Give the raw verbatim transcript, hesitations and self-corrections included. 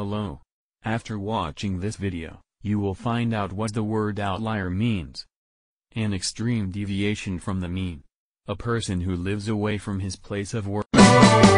Hello. After watching this video, you will find out what the word outlier means. An extreme deviation from the mean. A person who lives away from his place of work.